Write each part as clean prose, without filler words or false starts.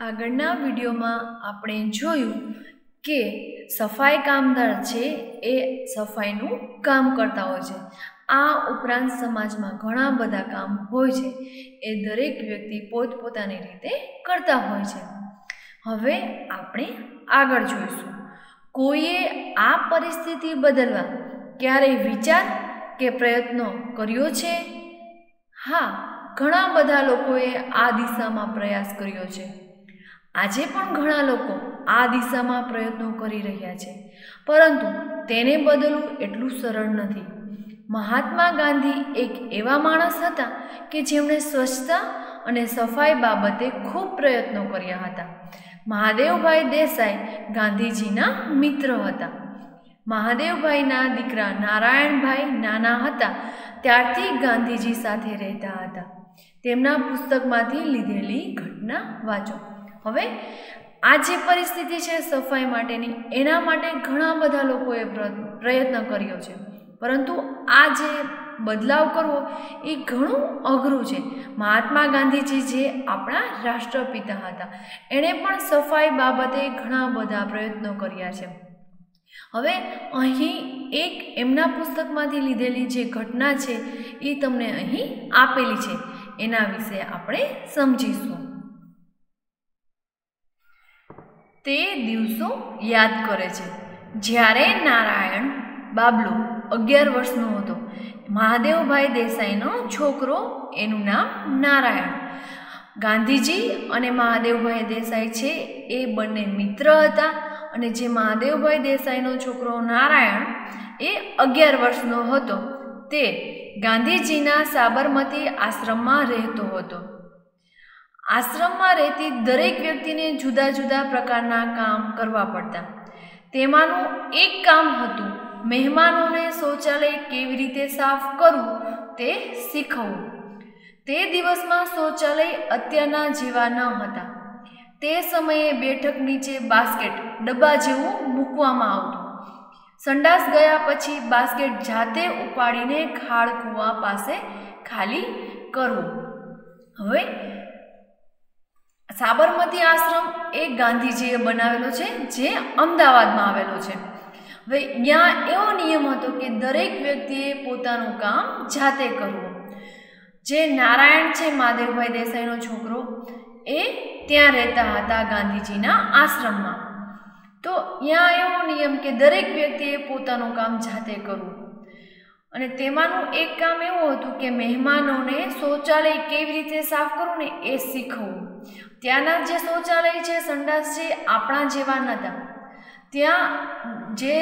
આગળના વિડીયોમાં આપણે જોયું કે સફાઈ કામદાર છે એ સફાઈનું કામ કરતા હોય છે। આ ઉપરાંત સમાજમાં ઘણા બધા કામ હોય છે એ દરેક વ્યક્તિ પોતપોતાની રીતે કરતા હોય છે। હવે આપણે આગળ જોઈશું કોઈએ આ પરિસ્થિતિ બદલવા ક્યારેય વિચાર કે પ્રયત્નો કર્યો છે? હા, ઘણા બધા લોકોએ આ દિશામાં પ્રયાસ કર્યો છે। આજે પણ ઘણા લોકો આ દિશામાં પ્રયત્નો કરી રહ્યા છે, પરંતુ તેને બદલવું એટલું સરળ નથી। મહાત્મા ગાંધી એક એવા માણસ હતા કે જેમણે સ્વચ્છતા અને સફાઈ બાબતે ખૂબ પ્રયત્નો કર્યા હતા। મહાદેવભાઈ દેસાઈ ગાંધીજીના મિત્ર હતા। મહાદેવભાઈના દીકરા નારાયણભાઈ નાના હતા ત્યારથી ગાંધીજી સાથે રહેતા હતા। તેમના પુસ્તકમાંથી લીધેલી ઘટના વાંચો। હવે આ જે પરિસ્થિતિ છે સફાઈ માટેની, એના માટે ઘણા બધા લોકોએ પ્રયત્ન કર્યો છે, પરંતુ આ જે બદલાવ કરવો એ ઘણું અઘરું છે। મહાત્મા ગાંધીજી જે આપણા રાષ્ટ્રપિતા હતા, એણે પણ સફાઈ બાબતે ઘણા બધા પ્રયત્નો કર્યા છે। હવે અહીં એક એમના પુસ્તકમાંથી લીધેલી જે ઘટના છે એ તમને અહીં આપેલી છે, એના વિશે આપણે સમજીશું। તે દિવસો યાદ કરે છે જ્યારે નારાયણ બાબલો 11 વર્ષનો હતો। મહાદેવભાઈ દેસાઈનો છોકરો, એનું નામ નારાયણ। ગાંધીજી અને મહાદેવભાઈ દેસાઈ છે એ બંને મિત્ર હતા, અને જે મહાદેવભાઈ દેસાઈનો છોકરો નારાયણ એ 11 વર્ષનો હતો તે ગાંધીજીના સાબરમતી આશ્રમમાં રહેતો હતો। આશ્રમમાં રહેતી દરેક વ્યક્તિને જુદા જુદા પ્રકારના કામ કરવા પડતા। તેમાંનું એક કામ હતું મહેમાનોને શૌચાલય કેવી રીતે સાફ કરવું તે શીખવવું। તે દિવસમાં શૌચાલય અત્યારના જેવા ન હતા। તે સમયે બેઠક નીચે બાસ્કેટ ડબ્બા જેવું મૂકવામાં આવતું। સંડાસ ગયા પછી બાસ્કેટ જાતે ઉપાડીને ખાડ કૂવા પાસે ખાલી કરવું। હવે સાબરમતી આશ્રમ એ ગાંધીજીએ બનાવેલો છે, જે અમદાવાદમાં આવેલો છે। હવે ત્યાં એવો નિયમ હતો કે દરેક વ્યક્તિએ પોતાનું કામ જાતે કરવું। જે નારાયણ છે મહાદેવભાઈ દેસાઈનો છોકરો, એ ત્યાં રહેતા હતા ગાંધીજીના આશ્રમમાં। તો ત્યાં એવો નિયમ કે દરેક વ્યક્તિએ પોતાનું કામ જાતે કરવું, અને તેમાંનું એક કામ એવું હતું કે મહેમાનોને શૌચાલય કેવી રીતે સાફ કરવું ને એ શીખવવું। ત્યાંના જે શૌચાલય છે, સંડાસ છે, આપણા જેવા નહોતા। ત્યાં જે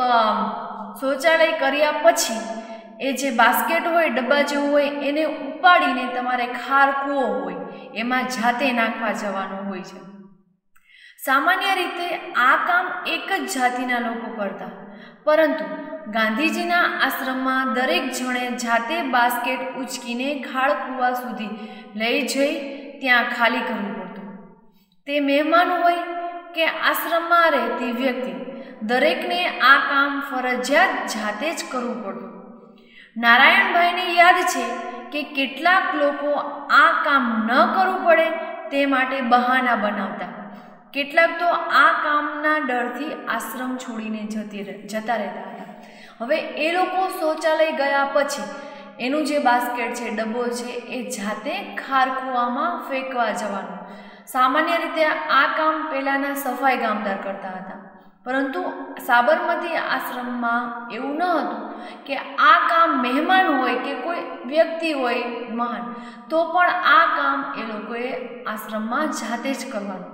શૌચાલય કર્યા પછી એ જે બાસ્કેટ હોય, ડબ્બા જેવું હોય, એને ઉપાડીને તમારે ખાર કૂવો હોય એમાં જાતે નાખવા જવાનું હોય છે। સામાન્ય રીતે આ કામ એક જ જાતિના લોકો કરતા, પરંતુ ગાંધીજીના આશ્રમમાં દરેક જણે જાતે બાસ્કેટ ઉચકીને ખાડ કૂવા સુધી લઈ જઈ ત્યાં ખાલી કરવું પડતું। તે મહેમાન હોય કે આશ્રમમાં રહેતી વ્યક્તિ, દરેકને આ કામ ફરજિયાત જાતે જ કરવું પડતું। નારાયણભાઈને યાદ છે કે કેટલાક લોકો આ કામ ન કરવું પડે તે માટે બહાના બનાવતા। કેટલાક તો આ કામના ડરથી આશ્રમ છોડીને જતા રહેતા હતા। હવે એ લોકો શૌચાલય ગયા પછી એનું જે બાસ્કેટ છે, ડબ્બો છે, એ જાતે ખાર કૂવામાં ફેંકવા જવાનું। સામાન્ય રીતે આ કામ પહેલાંના સફાઈ કામદાર કરતા હતા, પરંતુ સાબરમતી આશ્રમમાં એવું ન હતું કે આ કામ મહેમાન હોય કે કોઈ વ્યક્તિ હોય મહાન, તો પણ આ કામ એ લોકોએ આશ્રમમાં જાતે જ કરવાનું।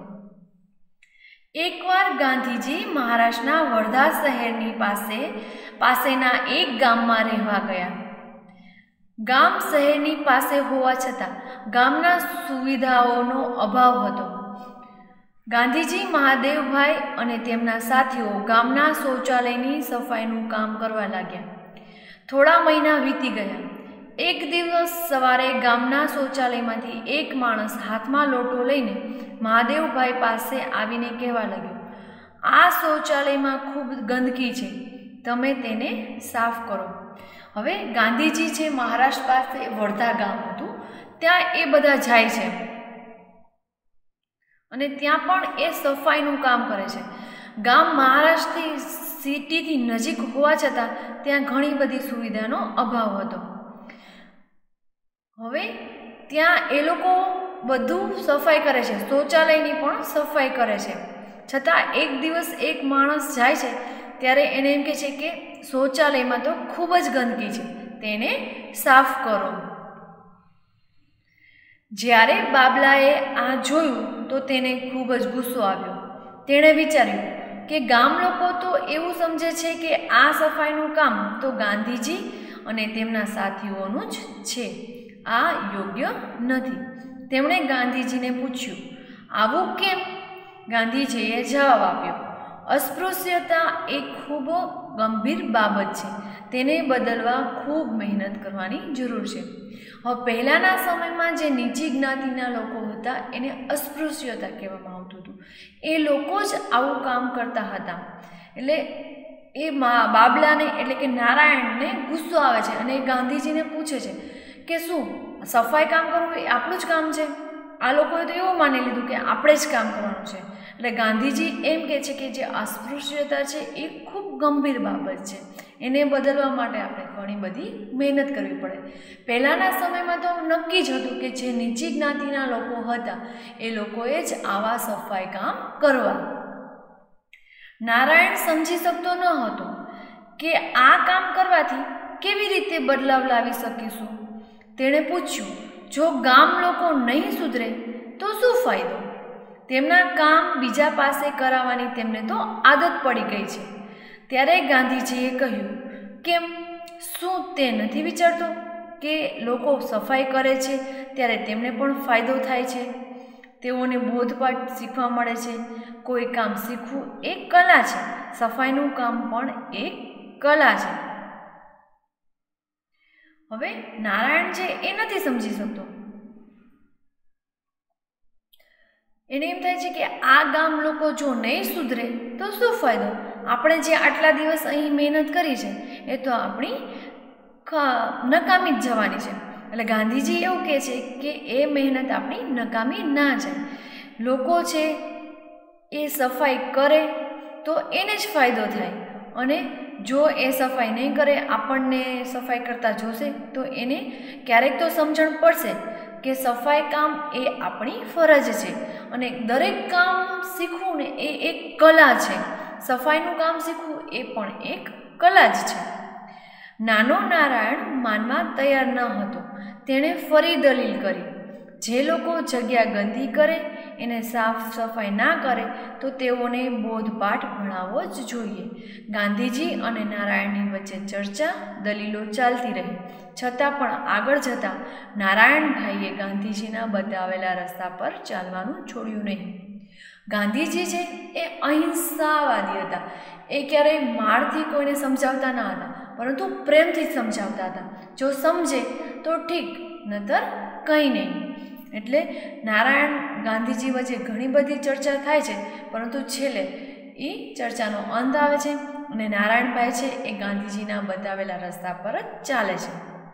એકવાર ગાંધીજી મહારાષ્ટ્રના વર્ધા શહેરની પાસેના એક ગામમાં રહેવા ગયા। ગામ શહેરની પાસે હોવા છતાં ગામના સુવિધાઓનો અભાવ હતો। ગાંધીજી, મહાદેવભાઈ અને તેમના સાથીઓ ગામના શૌચાલયની સફાઈનું કામ કરવા લાગ્યા। થોડા મહિના વીતી ગયા। એક દિવસ સવારે ગામના શૌચાલયમાંથી એક માણસ હાથમાં લોટો લઈને મહાદેવભાઈ પાસે આવીને કહેવા લાગ્યો, આ શૌચાલયમાં ખૂબ ગંદકી છે, તમે તેને સાફ કરો। હવે ગાંધીજી છે મહારાષ્ટ્ર પાસે વર્ધા ગામ હતું, ત્યાં એ બધા જાય છે, અને ત્યાં પણ એ સફાઈનું કામ કરે છે. ગામ મહારાષ્ટ્રથી સિટીથી નજીક હોવા છતાં ત્યાં ઘણી બધી સુવિધાનો અભાવ હતો. હવે ત્યાં એ લોકો બધું સફાઈ કરે છે, શૌચાલયની પણ સફાઈ કરે છે. છતાં એક દિવસ એક માણસ જાય છે ત્યારે એને એમ કહે છે કે શૌચાલયમાં તો ખૂબ જ ગંદકી છે, તેને સાફ કરો. જ્યારે બાબલાએ આ જોયું તો તેને ખૂબ જ ગુસ્સો આવ્યો. તેણે વિચાર્યું કે ગામ લોકો તો એવું સમજે છે કે આ સફાઈનું કામ તો ગાંધીજી અને તેમના સાથીઓનું જ છે, આ યોગ્ય નથી. તેમણે ગાંધીજીને પૂછ્યું, આવું કેમ? ગાંધીજીએ જવાબ આપ્યો, અસ્પૃશ્યતા એ ખૂબ ગંભીર બાબત છે, તેને બદલવા ખૂબ મહેનત કરવાની જરૂર છે. હવે પહેલાંના સમયમાં જે નીચી જ્ઞાતિના લોકો હતા એને અસ્પૃશ્યતા કહેવામાં આવતું હતું. એ લોકો જ આવું કામ કરતા હતા. એટલે એ બાબલાને એટલે કે નારાયણને ગુસ્સો આવે છે અને ગાંધીજીને પૂછે છે કે શું સફાઈ કામ કરવું એ આપણું જ કામ છે? આ લોકોએ તો એવું માની લીધું કે આપણે જ કામ કરવાનું છે. એટલે ગાંધીજી એમ કહે છે કે જે અસ્પૃશ્યતા છે એ ખૂબ ગંભીર બાબત છે, એને બદલવા માટે આપણે ઘણી બધી મહેનત કરવી પડે. પહેલાંના સમયમાં તો નક્કી જ હતું કે જે નીચી જ્ઞાતિના લોકો હતા એ લોકોએ જ આવા સફાઈ કામ કરવા. નારાયણ સમજી શકતો ન હતો કે આ કામ કરવાથી કેવી રીતે બદલાવ લાવી શકીશું. તેણે પૂછ્યું, જો ગામ લોકો નહીં સુધરે તો શું ફાયદો? તેમના કામ બીજા પાસે કરાવવાની તેમને તો આદત પડી ગઈ છે. ત્યારે ગાંધીજીએ કહ્યું, કેમ, શું તે નથી વિચારતો કે લોકો સફાઈ કરે છે ત્યારે તેમને પણ ફાયદો થાય છે, તેઓને બોધપાઠ શીખવા મળે છે. કોઈ કામ શીખવું એક કલા છે, સફાઈનું કામ પણ એક કલા છે. હવે નારાયણ છે એ નથી સમજી શકતો. એને એમ થાય છે કે આ ગામ લોકો જો નહીં સુધરે તો શું ફાયદો? આપણે જે આટલા દિવસ અહીં મહેનત કરી છે એ તો આપણી નકામી જ જવાની છે. એટલે ગાંધીજી એવું કહે છે કે એ મહેનત આપણી નકામી ના જાય. લોકો છે એ સફાઈ કરે તો એને જ ફાયદો થાય, અને જો એ સફાઈ નહીં કરે, આપણને સફાઈ કરતા જોશે તો એને ક્યારેક તો સમજણ પડશે કે સફાઈ કામ એ આપણી ફરજ છે અને દરેક કામ શીખવું ને એ એક કલા છે. સફાઈનું કામ શીખવું એ પણ એક કલા જ છે. નાનો નારાયણ માનવા તૈયાર ન હતો. તેણે ફરી દલીલ કરી, જે લોકો જગ્યા ગંદી કરે, એને સાફ સફાઈ ના કરે તો તેઓને બોધપાઠ ભણાવવો જ જોઈએ. ગાંધીજી અને નારાયણની વચ્ચે ચર્ચા દલીલો ચાલતી રહી. છતાં પણ આગળ જતાં નારાયણભાઈએ ગાંધીજીના બતાવેલા રસ્તા પર ચાલવાનું છોડ્યું નહીં. ગાંધીજી છે એ અહિંસાવાદી હતા. એ ક્યારેય મારથી કોઈને સમજાવતા ન હતા, પરંતુ પ્રેમથી જ સમજાવતા હતા. જો સમજે તો ઠીક, નહીતર કંઈ નહીં. એટલે નારાયણ ગાંધીજી વચ્ચે ઘણી બધી ચર્ચા થાય છે, પરંતુ છેલ્લે એ ચર્ચાનો અંત આવે છે અને નારાયણભાઈ છે એ ગાંધીજીના બતાવેલા રસ્તા પર જ ચાલે છે.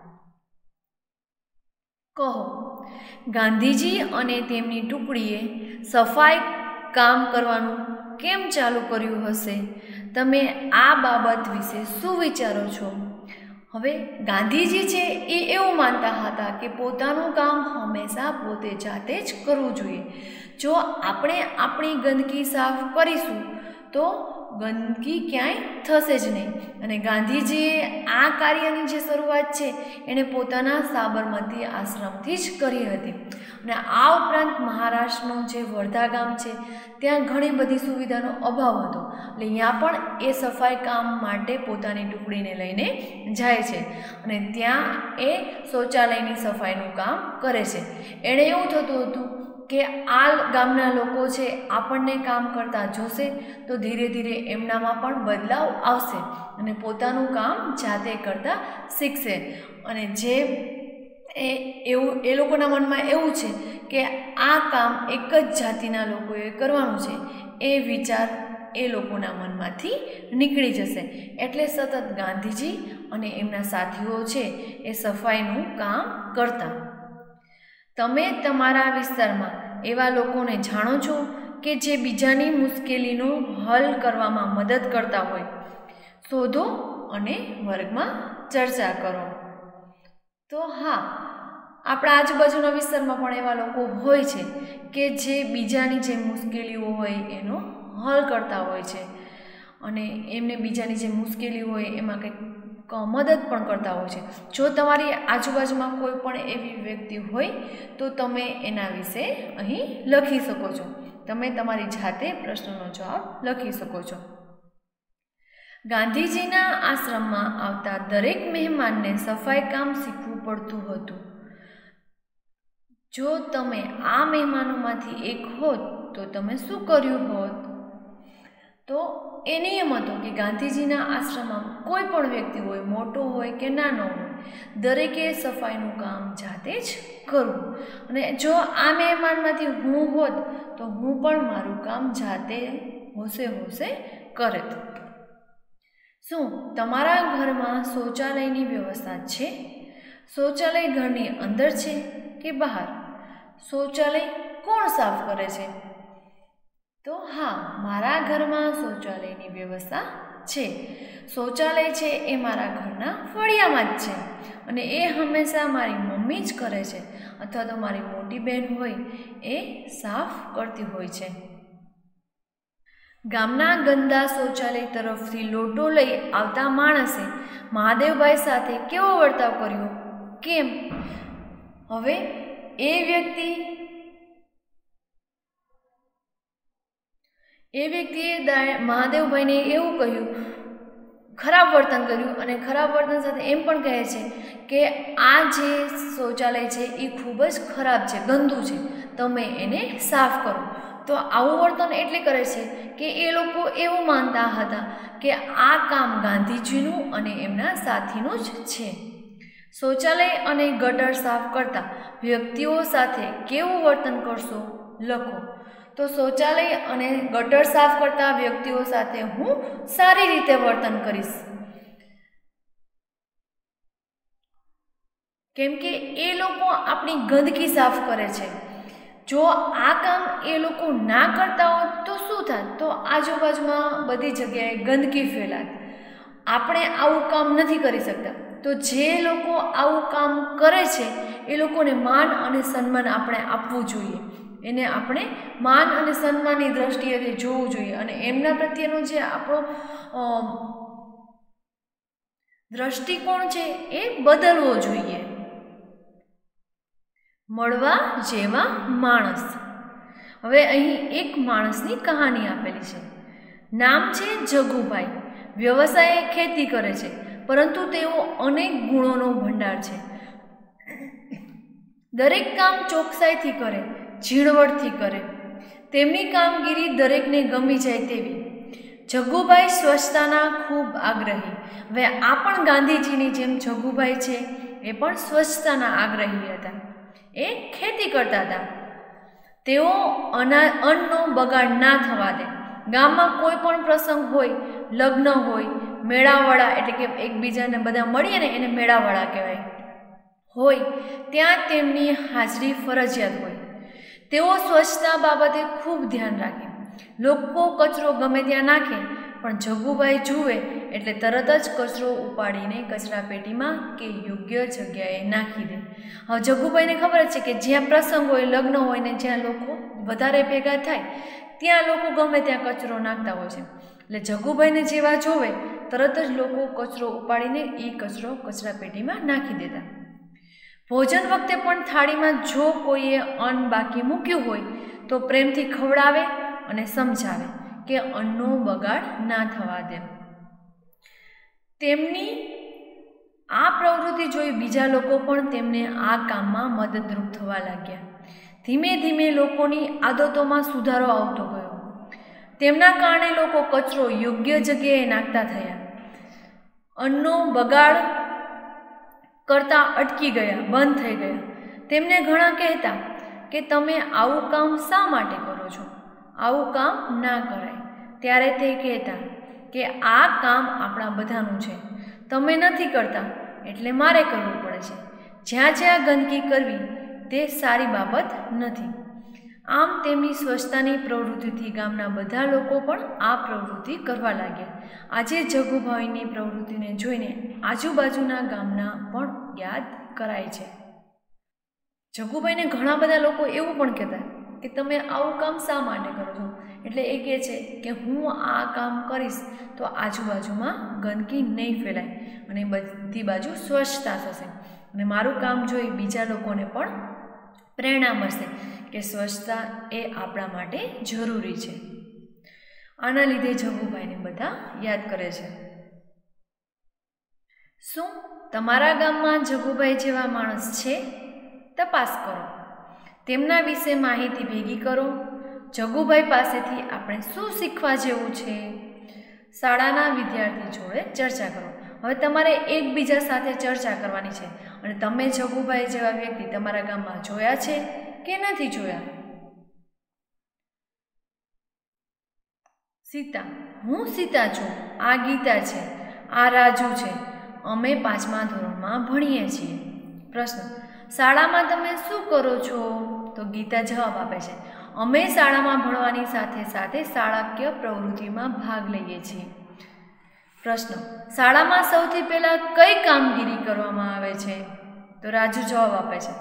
કહો, ગાંધીજી અને તેમની ટુકડીએ સફાઈ કામ કરવાનું કેમ ચાલુ કર્યું હશે? તમે આ બાબત વિશે શું વિચારો છો? હવે ગાંધીજી છે એ એવું માનતા હતા કે પોતાનું કામ હંમેશા પોતે જાતે જ કરવું જોઈએ. જો આપણે આપણી ગંદકી સાફ કરીશું તો ગંદકી ક્યાંય થશે જ નહીં. અને ગાંધીજીએ આ કાર્યની જે શરૂઆત છે એણે પોતાના સાબરમતી આશ્રમથી જ કરી હતી. અને આ ઉપરાંત મહારાષ્ટ્રનું જે વર્ધા ગામ છે ત્યાં ઘણી બધી સુવિધાનો અભાવ હતો. એટલે ત્યાં પણ એ સફાઈ કામ માટે પોતાની ટુકડીને લઈને જાય છે અને ત્યાં એ શૌચાલયની સફાઈનું કામ કરે છે. એણે એવું થતું હતું કે આ ગામના લોકો છે આપણને કામ કરતા જોશે તો ધીરે ધીરે એમનામાં પણ બદલાવ આવશે અને પોતાનું કામ જાતે કરતા શીખશે. અને જે એ લોકોના મનમાં એવું છે કે આ કામ એક જ જાતિના લોકોએ કરવાનું છે, એ વિચાર એ લોકોના મનમાંથી નીકળી જશે. એટલે સતત ગાંધીજી અને એમના સાથીઓ છે એ સફાઈનું કામ કરતા. તમે તમારા વિસ્તારમાં એવા લોકોને જાણો છો કે જે બીજાની મુશ્કેલીનો હલ કરવામાં મદદ કરતા હોય? શોધો અને વર્ગમાં ચર્ચા કરો. તો હા, આપણા આજુબાજુના વિસ્તારમાં પણ એવા લોકો હોય છે કે જે બીજાની જે મુશ્કેલીઓ હોય એનો હલ કરતા હોય છે અને એમને બીજાની જે મુશ્કેલી હોય એમાં કંઈક મદદ પણ કરતા હોય છે. જો તમારી આજુબાજુમાં કોઈ પણ એવી વ્યક્તિ હોય તો તમે એના વિશે અહીં લખી શકો છો. તમે તમારી જાતે પ્રશ્નનો જવાબ લખી શકો છો. ગાંધીજીના આશ્રમમાં આવતા દરેક મહેમાનને સફાઈ કામ શીખવું પડતું હતું. જો તમે આ મહેમાનોમાંથી એક હોત તો તમે શું કર્યું હોત? તો એ નિયમ હતો કે ગાંધીજીના આશ્રમમાં કોઈ પણ વ્યક્તિ હોય, મોટો હોય કે નાનો હોય, દરેકે સફાઈનું કામ જાતે જ કરવું. અને જો આ મહેમાનમાંથી હું હોત તો હું પણ મારું કામ જાતે હોશે કરેત. શું તમારા ઘરમાં શૌચાલયની વ્યવસ્થા છે? શૌચાલય ઘરની અંદર છે કે બહાર? શૌચાલય કોણ સાફ કરે છે? તો હા, મારા ઘરમાં શૌચાલયની વ્યવસ્થા છે. શૌચાલય છે એ મારા ઘરના ફળિયામાં જ છે અને એ હંમેશા મારી મમ્મી જ કરે છે અથવા તો મારી મોટી બહેન હોય એ સાફ કરતી હોય છે. ગામના ગંદા શૌચાલય તરફથી લોટો લઈ આવતા માણસે મહાદેવભાઈ સાથે કેવો વર્તાવ કર્યો? કેમ? હવે એ વ્યક્તિએ મહાદેવભાઈને એવું કહ્યું, ખરાબ વર્તન કર્યું અને ખરાબ વર્તન સાથે એમ પણ કહે છે કે આ જે શૌચાલય છે એ ખૂબ જ ખરાબ છે, ગંદુ છે, તમે એને સાફ કરો. તો આવું વર્તન એટલે કરે છે કે એ લોકો એવું માનતા હતા કે આ કામ ગાંધીજીનું અને એમના સાથીનું જ છે. શૌચાલય અને ગટર સાફ કરતા વ્યક્તિઓ સાથે કેવું વર્તન કરશો? લખો. તો શૌચાલય અને ગટર સાફ કરતા વ્યક્તિઓ સાથે હું સારી રીતે વર્તન કરીશ, કેમ કે એ લોકો આપણી ગંદકી સાફ કરે છે. જો આ કામ એ લોકો ના કરતા હોત તો શું થાત? તો આજુબાજુમાં બધી જગ્યાએ ગંદકી ફેલાત. આપણે આવું કામ નથી કરી શકતા. તો જે લોકો આવું કામ કરે છે એ લોકોને માન અને સન્માન આપણે આપવું જોઈએ. એને આપણે માન અને સન્માનની દ્રષ્ટિએ જોવું જોઈએ અને એમના પ્રત્યેનો જે આપણો દ્રષ્ટિકોણ છે એ બદલવો જોઈએ. મળવા જેવા માણસ. હવે અહીં એક માણસની કહાની આપેલી છે. નામ છે જગુભાઈ. વ્યવસાય ખેતી કરે છે, પરંતુ તેઓ અનેક ગુણોનો ભંડાર છે. દરેક કામ ચોકસાઈથી કરે, ઝીણવટથી કરે. તેમની કામગીરી દરેકને ગમી જાય તેવી. જગુભાઈ સ્વચ્છતાના ખૂબ આગ્રહી. હવે આ પણ ગાંધીજીની જેમ જગુભાઈ છે એ પણ સ્વચ્છતાના આગ્રહી હતા. એ ખેતી કરતા હતા. તેઓ અન્નનો બગાડ ના થવા દે. ગામમાં કોઈ પણ પ્રસંગ હોય, લગ્ન હોય, મેળાવડા એટલે કે એકબીજાને બધા મળીએ ને એને મેળાવડા કહેવાય, હોય ત્યાં તેમની હાજરી ફરજિયાત હોય. તેઓ સ્વચ્છતા બાબતે ખૂબ ધ્યાન રાખે. લોકો કચરો ગમે ત્યાં નાખે પણ જગુભાઈ જુએ એટલે તરત જ કચરો ઉપાડીને કચરાપેટીમાં કે યોગ્ય જગ્યાએ નાખી દે. હવે જગુભાઈને ખબર છે કે જ્યાં પ્રસંગ હોય, લગ્ન હોય ને જ્યાં લોકો વધારે ભેગા થાય ત્યાં લોકો ગમે ત્યાં કચરો નાખતા હોય છે. એટલે જગુભાઈને જેવા જોવે તરત જ લોકો કચરો ઉપાડીને એ કચરો કચરાપેટીમાં નાખી દેતા. ભોજન વખતે પણ થાળીમાં જો કોઈએ અન્ન બાકી મૂક્યું હોય તો પ્રેમથી ખવડાવે અને સમજાવે કે અન્નનો બગાડ ના થવા દે. તેમની આ પ્રવૃત્તિ જોઈ બીજા લોકો પણ તેમને આ કામમાં મદદરૂપ થવા લાગ્યા. ધીમે ધીમે લોકોની આદતોમાં સુધારો આવતો ગયો. તેમના કારણે લોકો કચરો યોગ્ય જગ્યાએ નાખતા થયા. અન્નનો બગાડ કરતા અટકી ગયા, બંધ થઈ ગયા. તેમને ઘણા કહેતા કે તમે આવું કામ શા માટે કરો છો? આવું કામ ના કરાય. ત્યારે તે કહેતા કે આ કામ આપણા બધાનું છે, તમે નથી કરતા એટલે મારે કરવું પડે છે. જ્યાં જ્યાં ગંદકી કરવી તે સારી બાબત નથી. આમ તેમની સ્વચ્છતાની પ્રવૃત્તિથી ગામના બધા લોકો પણ આ પ્રવૃત્તિ કરવા લાગ્યા. આજે જગુભાઈની પ્રવૃત્તિને જોઈને આજુબાજુના ગામના પણ યાદ કરાય છે. જગુભાઈને ઘણા બધા લોકો એવું પણ કહેતા કે તમે આવું કામ શા માટે કરો છો? એટલે એ કહે છે કે હું આ કામ કરીશ તો આજુબાજુમાં ગંદકી નહીં ફેલાય અને બધી બાજુ સ્વચ્છતા થશે અને મારું કામ જોઈ બીજા લોકોને પણ પ્રેરણા મળશે કે સ્વચ્છતા એ આપણા માટે જરૂરી છે. આના લીધે જગુભાઈને બધા યાદ કરે છે. શું તમારા ગામમાં જગુભાઈ જેવા માણસ છે? તપાસ કરો, તેમના વિશે માહિતી ભેગી કરો. જગુભાઈ પાસેથી આપણે શું શીખવા જેવું છે? શાળાના વિદ્યાર્થી જોડે ચર્ચા કરો. હવે તમારે એકબીજા સાથે ચર્ચા કરવાની છે અને તમે જગુભાઈ જેવા વ્યક્તિ તમારા ગામમાં જોયા છે કે નથી જોયા? સીતા: હું સીતા છું. આ ગીતા છે. આ રાજુ છે. અમે 5મા ધોરણમાં ભણીએ છીએ. પ્રશ્ન: શાળામાં તમે શું કરો છો? તો ગીતા જવાબ આપે છે, અમે શાળામાં ભણવાની સાથે સાથે શાળાકીય પ્રવૃત્તિમાં ભાગ લઈએ છીએ. પ્રશ્ન: શાળામાં સૌથી પહેલાં કઈ કામગીરી કરવામાં આવે છે? તો રાજુ જવાબ આપે છે,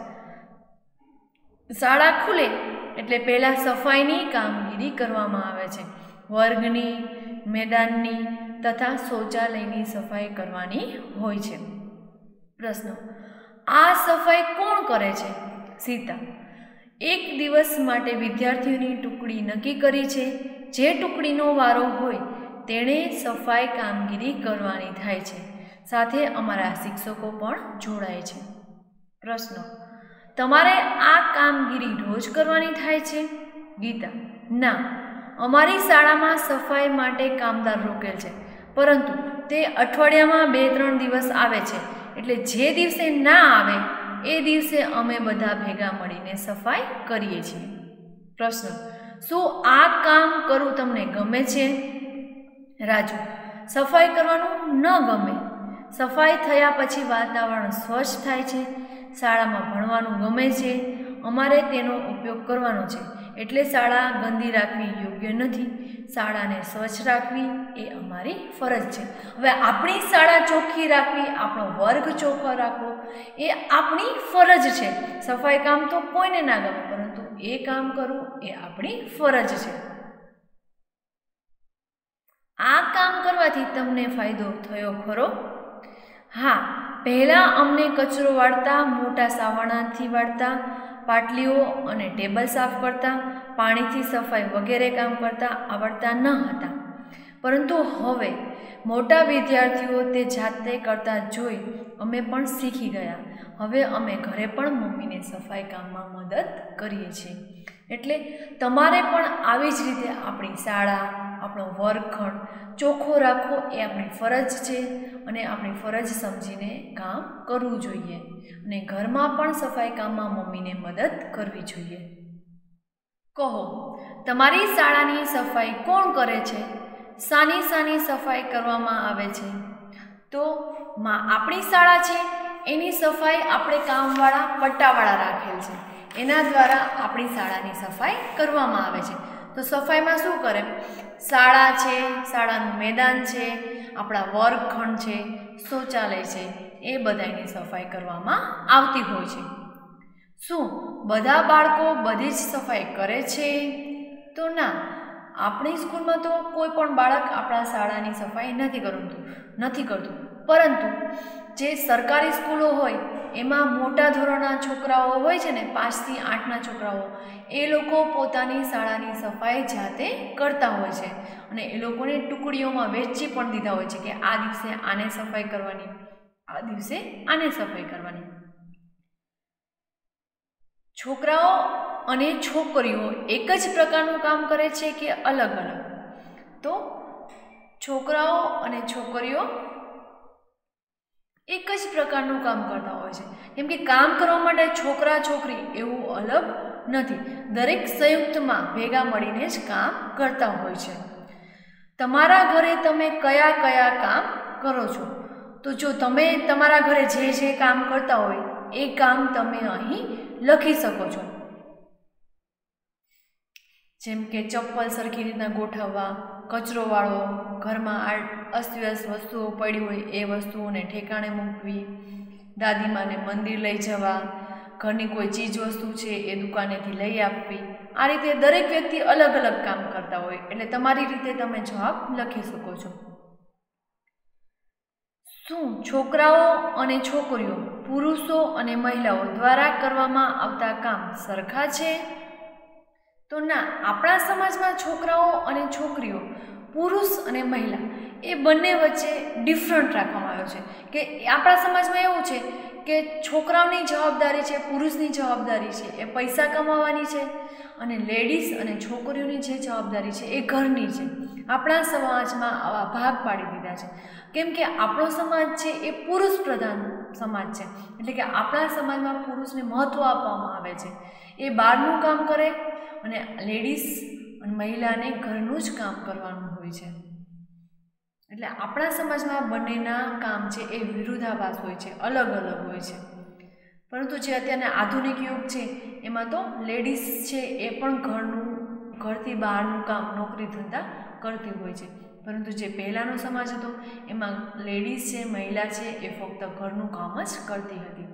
શાળા ખુલે એટલે પહેલાં સફાઈની કામગીરી કરવામાં આવે છે. વર્ગની, મેદાનની તથા શૌચાલયની સફાઈ કરવાની હોય છે. પ્રશ્ન: આ સફાઈ કોણ કરે છે? સીતા: એક દિવસ માટે વિદ્યાર્થીઓની ટુકડી નક્કી કરી છે. જે ટુકડીનો વારો હોય તેણે સફાઈ કામગીરી કરવાની થાય છે. સાથે અમારા શિક્ષકો પણ જોડાય છે. પ્રશ્ન: તમારે આ કામગીરી રોજ કરવાની થાય છે? ગીતા: ના, અમારી શાળામાં સફાઈ માટે કામદાર રોકેલ છે, પરંતુ તે અઠવાડિયામાં 2-3 દિવસ આવે છે. એટલે જે દિવસે ના આવે એ દિવસે અમે બધા ભેગા મળીને સફાઈ કરીએ છીએ. પ્રશ્ન: શું આ કામ કરવું તમને ગમે છે? રાજુ: સફાઈ કરવાનું ન ગમે. સફાઈ થયા પછી વાતાવરણ સ્વચ્છ થાય છે. શાળામાં ભણવાનું ગમે છે. અમારે તેનો ઉપયોગ કરવાનો છે. એટલે શાળા ગંદી રાખવી યોગ્ય નથી. શાળાને સ્વચ્છ રાખવી એ અમારી ફરજ છે. હવે આપણી શાળા ચોખ્ખી રાખવી, આપણો વર્ગ ચોખ્ખો રાખવો એ આપણી ફરજ છે. સફાઈ કામ તો કોઈને ના ગમે, પરંતુ એ કામ કરવું એ આપણી ફરજ છે. આ કામ કરવાથી તમને ફાયદો થયો ખરો? હા, પહેલાં અમને કચરો વાળતા, મોટા સાવરણાથી વાળતા, પાટલીઓ અને ટેબલ સાફ કરતા, પાણીથી સફાઈ વગેરે કામ કરતા આવડતા ન હતા, પરંતુ હવે મોટા વિદ્યાર્થીઓ તે જાતે કરતા જોઈ અમે પણ શીખી ગયા. હવે અમે ઘરે પણ મમ્મીને સફાઈ કામમાં મદદ કરીએ છીએ. એટલે તમારે પણ આવી જ રીતે આપણી શાળા, આપણો વર્ગખંડ ચોખ્ખો રાખવો એ આપણી ફરજ છે અને આપણી ફરજ સમજીને કામ કરવું જોઈએ અને ઘરમાં પણ સફાઈ કામમાં મમ્મીને મદદ કરવી જોઈએ. કહો, તમારી શાળાની સફાઈ કોણ કરે છે? શાની શાની સફાઈ કરવામાં આવે છે? તો આપણી શાળા છે એની સફાઈ આપણે કામવાળા, પટ્ટાવાળા રાખેલ છે. એના દ્વારા આપણી શાળાની સફાઈ કરવામાં આવે છે. તો સફાઈમાં શું કરે? શાળા છે, શાળાનું મેદાન છે, આપણા વર્ગખંડ છે, શૌચાલય છે, એ બધાની સફાઈ કરવામાં આવતી હોય છે. શું બધા બાળકો બધી જ સફાઈ કરે છે? તો ના, આપણી સ્કૂલમાં તો કોઈ પણ બાળક આપણા શાળાની સફાઈ નથી કરતું. પરંતુ જે સરકારી સ્કૂલો હોય એમાં મોટા ધોરણના છોકરાઓ હોય છે ને, 5 થી 8ના છોકરાઓ, એ લોકો પોતાની શાળાની સફાઈ જાતે કરતા હોય છે અને એ લોકોને ટુકડીઓમાં વહેંચી પણ દીધા હોય છે કે આ દિવસે આને સફાઈ કરવાની, આ દિવસે આને સફાઈ કરવાની. છોકરાઓ અને છોકરીઓ એક જ પ્રકારનું કામ કરે છે કે અલગ અલગ? તો છોકરાઓ અને છોકરીઓ એક જ પ્રકારનું કામ કરતા હોય છે. કેમ કે કામ કરવા માટે છોકરા છોકરી એવું અલગ નથી, દરેક સંયુક્તમાં ભેગા મળીને જ કામ કરતા હોય છે. તમારા ઘરે તમે કયા કયા કામ કરો છો? તો જો તમે તમારા ઘરે જે કામ કરતા હોય એ કામ તમે અહીં લખી શકો છો. જેમ કે ચપ્પલ સરખી રીતના ગોઠવવા, કચરો વાળવો, ઘરમાં અસ્તવ્યસ્ત વસ્તુઓ પડી હોય એ વસ્તુઓને ઠેકાણે મૂકવી, દાદીમાને મંદિર લઈ જવા, ઘરની કોઈ ચીજ વસ્તુ છે એ દુકાનેથી લઈ આપવી. આ રીતે દરેક વ્યક્તિ અલગ અલગ કામ કરતા હોય એટલે તમારી રીતે તમે જવાબ લખી શકો છો. શું છોકરાઓ અને છોકરીઓ, પુરુષો અને મહિલાઓ દ્વારા કરવામાં આવતા કામ સરખા છે? તો ના, આપણા સમાજમાં છોકરાઓ અને છોકરીઓ, પુરુષ અને મહિલા એ બંને વચ્ચે ડિફરન્ટ રાખવામાં આવ્યો છે. કે આપણા સમાજમાં એવું છે કે છોકરાઓની જવાબદારી છે, પુરુષની જવાબદારી છે એ પૈસા કમાવાની છે, અને લેડીઝ અને છોકરીઓની જે જવાબદારી છે એ ઘરની છે. આપણા સમાજમાં આવા ભાગ પાડી દીધા છે, કેમ કે આપણો સમાજ છે એ પુરુષ પ્રધાન સમાજ છે. એટલે કે આપણા સમાજમાં પુરુષને મહત્ત્વ આપવામાં આવે છે. એ બહારનું કામ કરે અને લેડીઝ અને મહિલાને ઘરનું જ કામ કરવાનું હોય છે. એટલે આપણા સમાજમાં બંનેના કામ છે એ વિરુદ્ધાભાસ હોય છે, અલગ અલગ હોય છે. પરંતુ જે અત્યારના આધુનિક યુગ છે એમાં તો લેડીઝ છે એ પણ ઘરથી બહારનું કામ, નોકરી ધંધા કરતી હોય છે. પરંતુ જે પહેલાંનો સમાજ હતો એમાં લેડીઝ છે, મહિલા છે એ ફક્ત ઘરનું કામ જ કરતી હતી.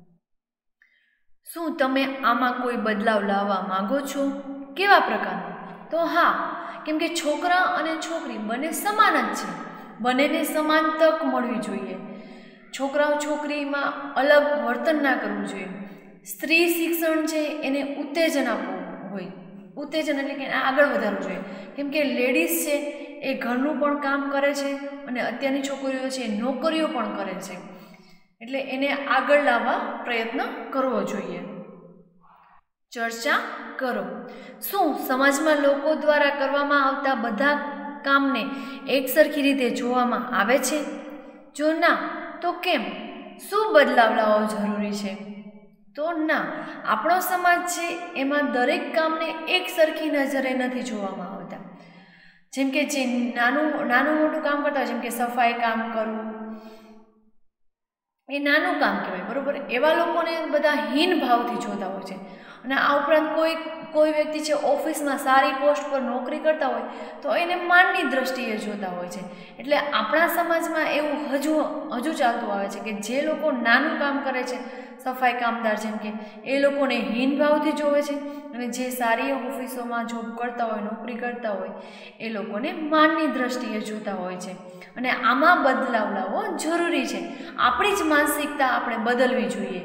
શું તમે આમાં કોઈ બદલાવ લાવવા માંગો છો? કેવા પ્રકારનો? તો હા, કેમ કે છોકરા અને છોકરી બંને સમાન જ છે. બંનેને સમાન તક મળવી જોઈએ. છોકરાઓ છોકરીમાં અલગ વર્તન ના કરવું જોઈએ. સ્ત્રી શિક્ષણ છે એને ઉત્તેજન આપવું હોય, ઉત્તેજન એટલે કે આગળ વધારવું જોઈએ. કેમ કે લેડીઝ છે એ ઘરનું પણ કામ કરે છે અને અત્યારની છોકરીઓ છે નોકરીઓ પણ કરે છે. એટલે એને આગળ લાવવા પ્રયત્ન કરવો જોઈએ. ચર્ચા કરો. શું સમાજમાં લોકો દ્વારા કરવામાં આવતા બધા કામને એકસરખી રીતે જોવામાં આવે છે? જો ના, તો કેમ? શું બદલાવ લાવવો જરૂરી છે? તો ના, આપણો સમાજ છે એમાં દરેક કામને એક સરખી નજરે નથી જોવામાં આવતા. જેમ કે જે નાનું મોટું કામ કરતા હોય, જેમ કે સફાઈ કામ કરવું, એ નાનું કામ કહેવાય, બરાબર? એવા લોકોને બધા હીન ભાવથી જોતા હોય છે. અને આ ઉપરાંત કોઈ વ્યક્તિ છે ઓફિસમાં સારી પોસ્ટ પર નોકરી કરતા હોય તો એને માનની દ્રષ્ટિએ જોતા હોય છે. એટલે આપણા સમાજમાં એવું હજુ ચાલતું આવે છે કે જે લોકો નાનું કામ કરે છે, સફાઈ કામદાર જેમ કે, એ લોકોને હીન ભાવથી જોવે છે, અને જે સારી ઓફિસોમાં જોબ કરતા હોય, નોકરી કરતા હોય એ લોકોને માનની દ્રષ્ટિએ જોતા હોય છે. અને આમાં બદલાવ લાવવો જરૂરી છે. આપણી જ માનસિકતા આપણે બદલવી જોઈએ.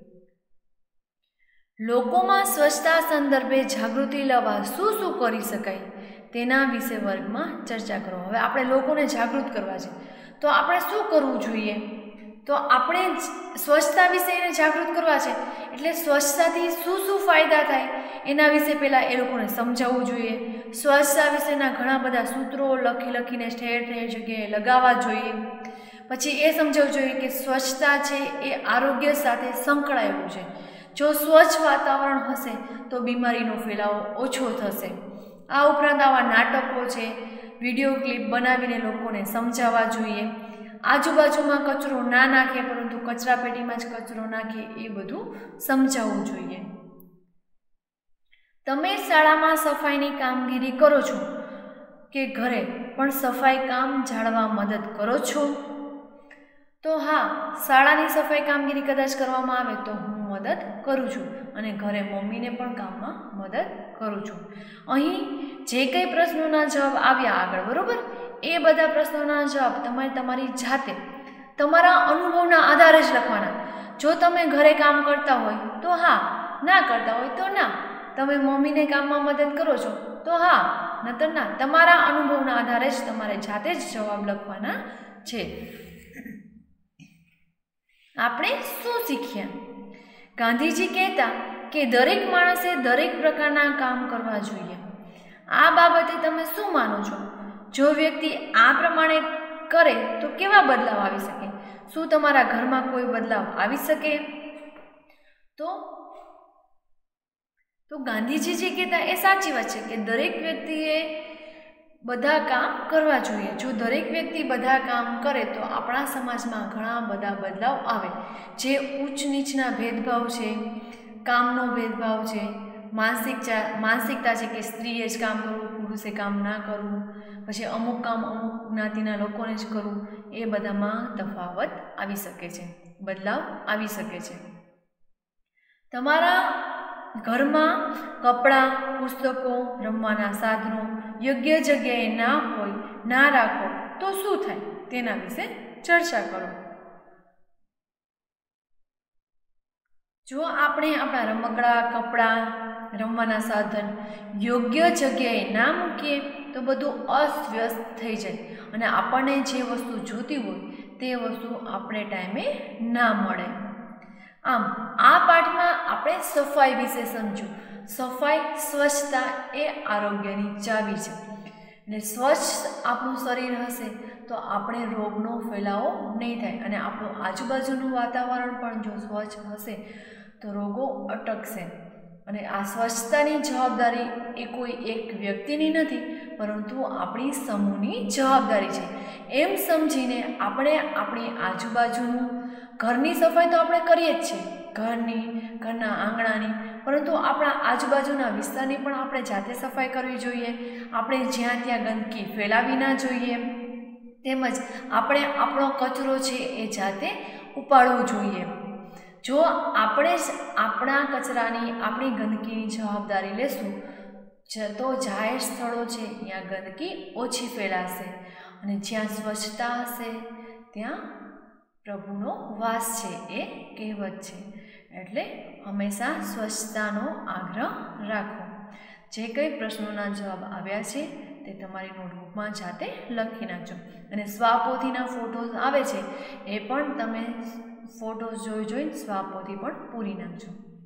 લોકોમાં સ્વચ્છતા સંદર્ભે જાગૃતિ લાવવા શું કરી શકાય તેના વિશે વર્ગમાં ચર્ચા કરો. હવે આપણે લોકોને જાગૃત કરવા છે તો આપણે શું કરવું જોઈએ? તો આપણે સ્વચ્છતા વિશે એને જાગૃત કરવા છે એટલે સ્વચ્છતાથી શું ફાયદા થાય એના વિશે પહેલાં એ લોકોને સમજાવવું જોઈએ. સ્વચ્છતા વિશેના ઘણા બધા સૂત્રો લખીને ઠેર જગ્યાએ લગાવવા જોઈએ. પછી એ સમજાવવું જોઈએ કે સ્વચ્છતા છે એ આરોગ્ય સાથે સંકળાયેલું છે. જો સ્વચ્છ વાતાવરણ હશે તો બીમારીનો ફેલાવો ઓછો થશે. આ ઉપરાંત આવા નાટકો છે, વિડીયો ક્લિપ બનાવીને લોકોને સમજાવવા જોઈએ. આજુબાજુમાં કચરો ના નાખે પરંતુ કચરાપેટીમાં જ કચરો નાખે, એ બધું સમજાવવું જોઈએ. તમે શાળામાં સફાઈની કામગીરી કરો છો કે ઘરે પણ સફાઈ કામ જાળવવા મદદ કરો છો? તો હા, શાળાની સફાઈ કામગીરી કદાચ કરવામાં આવે તો હું મદદ કરું છું, અને ઘરે મમ્મીને પણ કામમાં મદદ કરું છું. અહીં જે કંઈ પ્રશ્નોના જવાબ આવ્યા આગળ, બરાબર, એ બધા પ્રશ્નોના જવાબ તમારે તમારી જાતે તમારા અનુભવના આધારે જ લખવાના. જો તમે ઘરે કામ કરતા હોય તો હા, ના કરતા હોય તો ના. તમે મમ્મીને કામમાં મદદ કરો છો તો હા, નતર ના. તમારા અનુભવના આધારે જ તમારે જાતે જ જવાબ લખવાના છે. આપણે શું શીખ્યા? ગાંધીજી કહેતા કે દરેક માણસે દરેક પ્રકારના કામ કરવા જોઈએ. આ બાબતે તમે શું માનો છો? જો વ્યક્તિ આ પ્રમાણે કરે તો કેવા બદલાવ આવી શકે? શું તમારા ઘરમાં કોઈ બદલાવ આવી શકે? તો ગાંધીજી જે કહેતા એ સાચી વાત છે કે દરેક વ્યક્તિએ બધા કામ કરવા જોઈએ. જો દરેક વ્યક્તિ બધા કામ કરે તો આપણા સમાજમાં ઘણા બધા બદલાવ આવે. જે ઊંચ નીચના ભેદભાવ છે, કામનો ભેદભાવ છે, માનસિકતા છે કે સ્ત્રીએ જ કામ કરવું, પુરુષે કામ ના કરવું, પછી અમુક કામ અમુક જ્ઞાતિના લોકોને જ કરવું, એ બધામાં તફાવત આવી શકે છે, બદલાવ આવી શકે છે. તમારા ઘરમાં કપડાં, પુસ્તકો, રમવાના સાધનો યોગ્ય જગ્યાએ ના હોય, ના રાખો તો શું થાય તેના વિશે ચર્ચા કરો. જો આપણે આપણા રમકડા, કપડાં, રમવાના સાધન યોગ્ય જગ્યાએ ના મૂકીએ તો બધું અસ્તવ્યસ્ત થઈ જાય અને આપણને જે વસ્તુ જોતી હોય તે વસ્તુ આપણે ટાઈમે ના મળે. આમ આ પાઠમાં આપણે સફાઈ વિશે સમજ્યું. સફાઈ, સ્વચ્છતા એ આરોગ્યની ચાવી છે ને સ્વચ્છ આપણું શરીર હશે તો આપણે રોગનો ફેલાવો નહીં થાય અને આપણું આજુબાજુનું વાતાવરણ પણ જો સ્વચ્છ હશે તો રોગો અટકશે. અને આ સ્વચ્છતાની જવાબદારી એ કોઈ એક વ્યક્તિની નથી પરંતુ આપણી સમૂહની જવાબદારી છે. એમ સમજીને આપણે આપણી આજુબાજુનું ઘરની સફાઈ તો આપણે કરીએ જ છીએ, ઘરની, ઘરના આંગણાની, પરંતુ આપણા આજુબાજુના વિસ્તારની પણ આપણે જાતે સફાઈ કરવી જોઈએ. આપણે જ્યાં ત્યાં ગંદકી ફેલાવી ના જોઈએ. તેમજ આપણે આપણો કચરો છે એ જાતે ઉપાડવો જોઈએ. જો આપણે જ આપણા કચરાની, આપણી ગંદકીની જવાબદારી લેશું તો જાહેર સ્થળો છે ત્યાં ગંદકી ઓછી ફેલાશે અને જ્યાં સ્વચ્છતા હશે ત્યાં પ્રભુનો વાસ છે એ કહેવત છે. એટલે હંમેશા સ્વચ્છતાનો આગ્રહ રાખો. જે કંઈ પ્રશ્નોના જવાબ આવ્યા છે તે તમારી નોટબુકમાં જાતે લખી નાખજો અને સ્વાપોથીના ફોટોઝ આવે છે એ પણ તમે ફોટોઝ જોઈને સ્વાપોથી પણ પૂરી નાખજો.